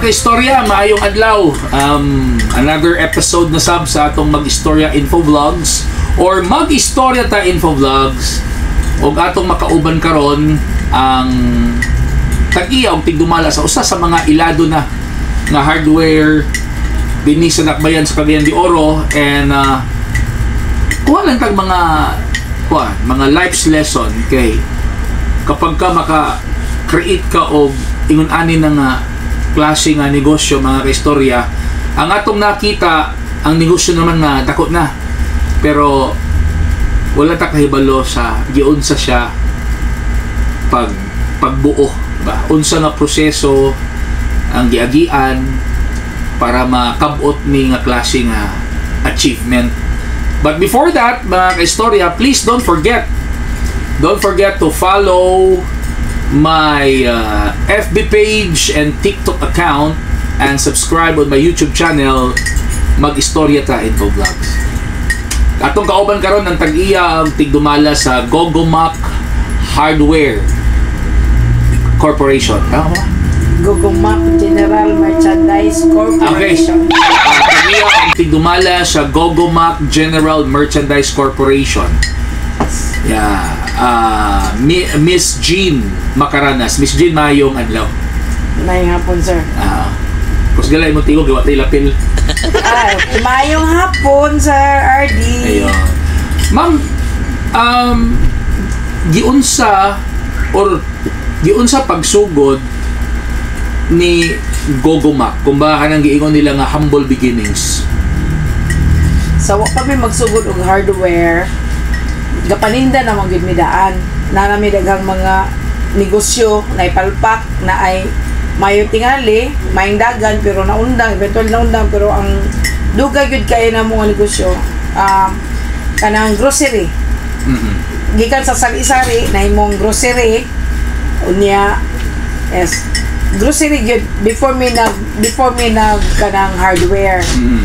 kaistorya, maayong adlaw. Another episode na sab sa atong Mag-Istorya Info Vlogs or Mag-Istorya ta Info Vlogs. Og atong makauban karon ang tag-iya og tigdumala sa usa sa mga ilado na nga hardware dinhi sa Nakbayan sa Cagayan de Oro, and kuha lang tag mga life's lesson kay kapag ka maka-create ka og ingon-ani na nga klase nga negosyo, mga kaistorya, ang atong nakita ang negosyo naman nga dako na, pero wala ta kahibalo sa giunsa siya pagbuo ba, unsa nga proseso ang giagian para makabot ni nga klase nga achievement. But before that, mga kaistorya, please don't forget to follow my FB page and TikTok account and subscribe on my YouTube channel, Mag-Istorya ta Info Vlogs. Atong kauban karon ng tag-iya ang tigdumala sa Gogomac Hardware Corporation. Tama ba? Gogomac General Merchandise Corporation. Okay. Tag-iya ang tigdumala sa Gogomac General Merchandise Corporation. Yeah. Miss Jean Macaranas. Miss Jean, mayong adlaw. Mayong hapon, sir. Kus galay mo tigo gawa tay lapil. Ay, mayong hapon, sir RD. Ayun. Ma'am, giunsa pagsugod ni Gogomac, kung ba kanang giingon nila nga humble beginnings? Sa wa pa may magsugod og hardware, gapaninda na mga gidmidaan na nami daghang mga negosyo na ipalpak na ay mayo tingali, maing dagan pero naundang, eventual naundang, pero ang dugay gyud kay na mga negosyo kanang grocery. Gikan sa sari-sari na imong grocery unya, yes, grocery gyud before me nag kanang hardware.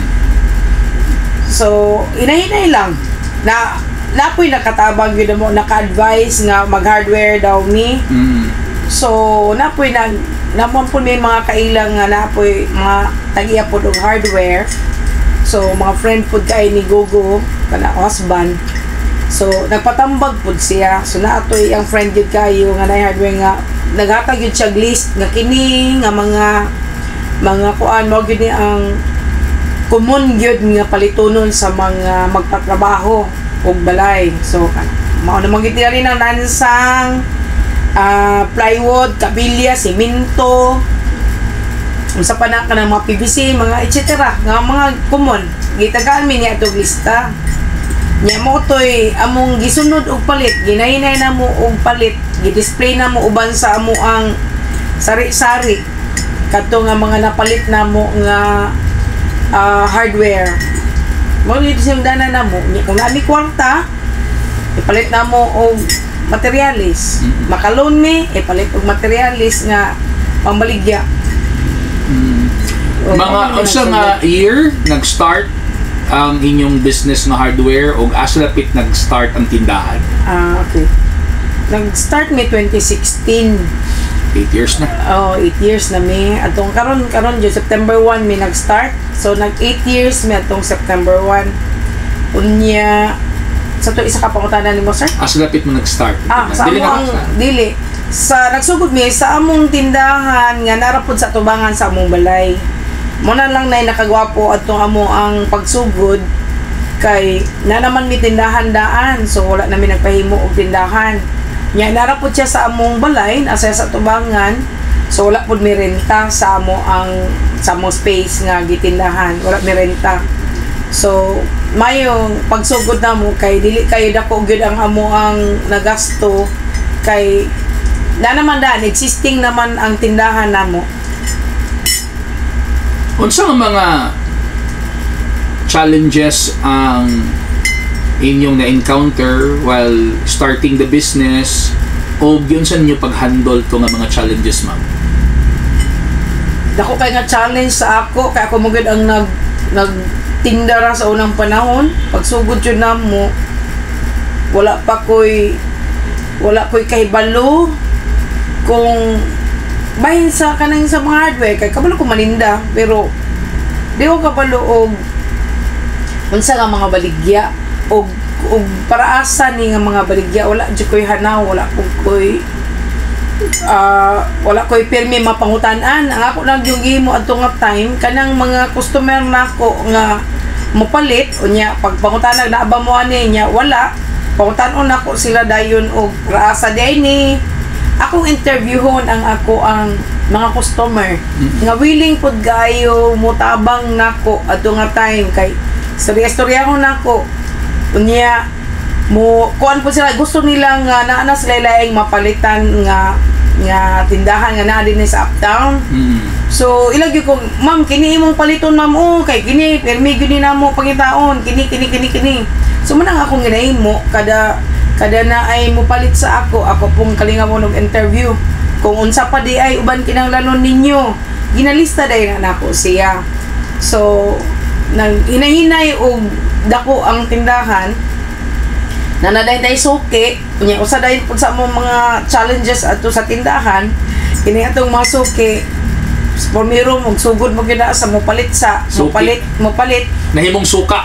So inahinay lang na napoy nakatabang yun mo, naka-advise nga mag-hardware daw ni. So napoy naman po may mga kailang nga napoy mga tag-iya po ng hardware. So mga friend po kay ni Gogo kana husband, so nagpatambag po siya. So naatoy ang friend yun kayo nga na hardware nga naghatag yun siya list nga kini nga mga kuan mo yun ang common yun nga palitonon sa mga magpatrabaho og balay. So mao na magitira rin ang nansang plywood, kabilya, simento, unsa pa na kanang mga PVC, mga etc. nga mga common gitagaan mi niya atong lista nya mo toy among gisunod og palit, ginahinay na mo og palit, gi-display na mo uban sa amo ang sari-sari kadto nga mga napalit na mo nga hardware. Mo dito siyang dana na mo kung nami kwarta ipalit na mo og materialis, makalon mi ipalit og materialis nga pambaligya. Mga unsa nga year nag-start ang inyong business nga hardware o asa lapit nag-start ang tindahan? Okay. Nag-start mi 2016. 8 years na. 8 years na mi. Atong karon jud September 1 mi nag-start. So nag 8 years mi atong September 1. Unya sa to isa ka pangutanan nimo, sir? Asa lapit mo nag-start? Sa among dili. Sa nagsugod mi sa among tindahan nga narapod sa tubangan sa among balay. Muna lang na nakagwapo atong amo ang pagsugod kay na naman mi tindahan daan, so wala na mi nagpahimo og tindahan. Nya narapod siya sa among balay asa sa tubangan, so wala pud mi renta sa among space nga gitindahan, wala mi renta. So mayong pagsugod na mo kay dili kayo dako gyud ang amo ang nagasto kay na naman daan existing naman ang tindahan namo. Unsa nga mga challenges ang inyong na-encounter while starting the business o yun sa inyo pag-handle to nga mga challenges, ma'am? Dako kay nga challenge sa ako kay ako mugid ang nagtinda ra sa unang panahon. Pagsugod yun na mo wala ko'y kahibalo kung bahin sa kanang sa mga hardware kay kabalo ko maninda pero di ko kabalo og unsa nga mga baligya og para asa ni nga mga baligya wala jud koy hanaw wala koy pirmi mapangutan-an ang ako lang yung gihimo adto nga time kanang mga customer nako nga mopalit unya pag pangutanag naaba mo ani nya wala pangutan-on nako sila dayon og raasa day ni akong interviewon ang mga customer nga willing pud gayo mutabang nako adto nga time kay storya ko nako unya mo kuan po sila gusto nila nga naa sila laing mapalitan nga tindahan nga naa dinhi sa uptown. So ilagyo ko ma'am kini imong paliton ma'am kay kini permi gyud ni namo pangitaon kini. So man ang akong ginahimo kada na ay mopalit sa ako pong kalingawon og interview kung unsa pa di ay uban kinahanglanon ninyo ginalista day na nako siya. So nang hinahinay og dako ang tindahan na naday suki unya usa dayon pud sa mga challenges ato sa tindahan kini atong mga suki formiro og sugod mo gina sa mopalit mopalit nahimong suka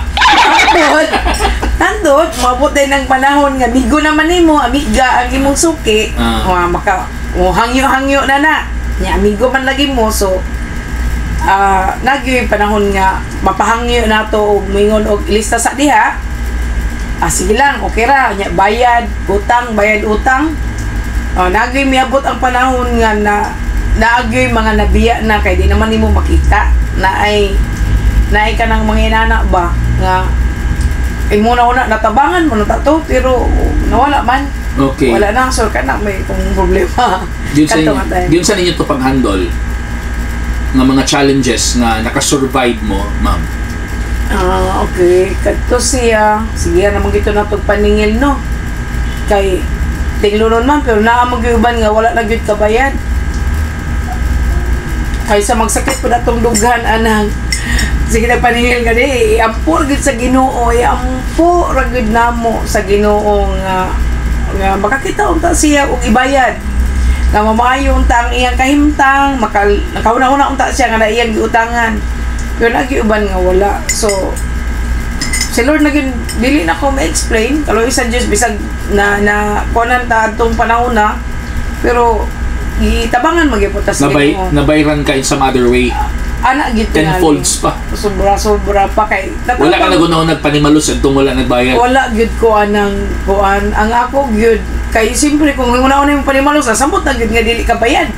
nandot maabot din ng panahon nga migo naman nimo amiga ang imong suki hangyo na nya amigo man lagi mo so nagyoy panahon nga mapahangyo nato og mingon og ilista sa diha sige lang okay ra nya bayad utang nagyoy miabot ang panahon nga nagyoy mga nabiya na kay di naman nimo makita na ay kanang mga inana ba nga muna natabangan mo na to pero nawala man okay wala na so kana may kung problema yun sa ninyo to pang-handle nga mga challenges nga nakasurvive mo ma'am. Okay kadto siya sige naman gito na tog paningil no kay tinglunon man pero naa magyuban nga wala na gyud kabayad kaysa magsakit pud atong dughan anang sige na paningil gani iampo gyud sa Ginoo iampo ra gyud namo sa Ginoo nga makakita unta siya og ibayad nga mamayo unta ang iyang kahimtang nakauna-una unta siya nga na iyang giutangan yun lagi uban nga wala so si Lord na yun dili na ko ma-explain kalo isa Diyos bisag na kunan ta atong panahon na pero itabangan magipota sa Ginoo nabayran ka in some other way ana gid tenfolds pa sobra pa kay wala ka nagunaw nagpanimalos adtong wala nagbayad wala gyud ko anang kuan ang ako gyud kay simpre kung una-una yung panimalos samot na gyud nga dili ka bayad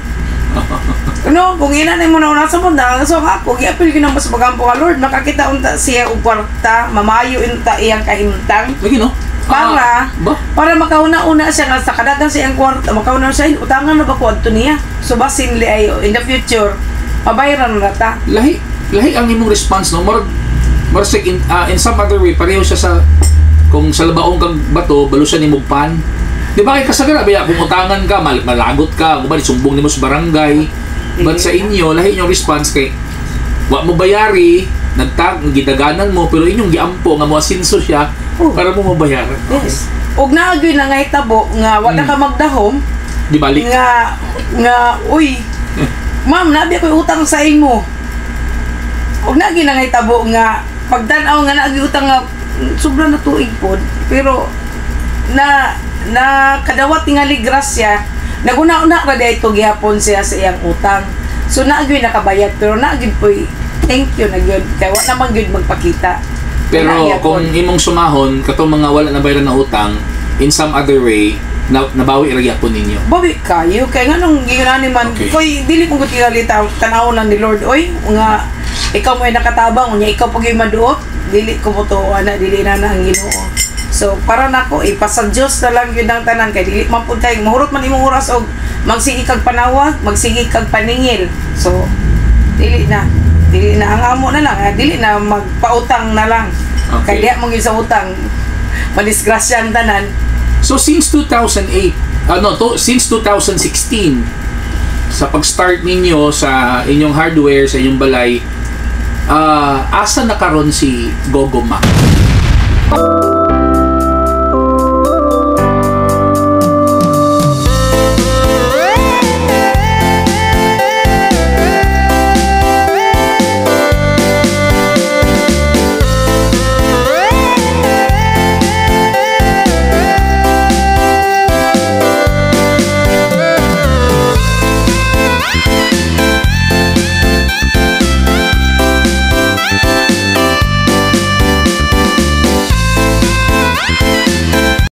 no kung ina na mo na samot na so ako giapil gyud mas magampo ka Lord makakita unta siya og kwarta mamayo unta iyang kahimtang lagi no para makauna-una siya nga sa kadagan siyang kwarta makauna siya utangan na ba ko adto niya so basin li ay in the future pabayran na ta lahi ang imong response no more in some other way pareho siya sa kung sa labaong kang bato balusan ni mugpan di ba kay kasagara baya kung utangan ka malagot ka kung ba sumbong nimo sa barangay but sa inyo lahi inyong response kay wa mo bayari gidaganan mo pero inyong giampo nga mo asinso siya para mo mabayaran yes og naagyoy na nga hitabo nga wala ka magdahom di balik nga uy ma'am nabi ako'y utang sa imo og nagi na nga hitabo nga pagtan-aw nga naagi utang nga sobra na tuig pod pero na kadawat tingali grasya naguna-una ra day ito gihapon siya sa iyang utang so naagyoy nakabayad pero naagyoy po'y thank you na gyud kay wa naman gyud magpakita pero kung imong sumahon katong mga wala na bayaran na utang in some other way nabawi ra gyapon ninyo bawi kayo kay nganong ginani man koy dili ko tingali tan-aw lang ni Lord oy nga ikaw mo ay nakatabang unya ikaw pag maduot dili ko mo to dili na ang Ginoo so para nako ipasa Dios na lang yun ang tanan kay dili man pud kay mahurot man imong oras og magsigi kag panawag magsigi kag paningil so dili na ang amo na lang dili na magpautang na lang kay diha mo gyud sa utang madisgrasya ang tanan so since 2008 since 2016 sa pag-start ninyo sa inyong hardware sa inyong balay asa na karon si Gogo Mac?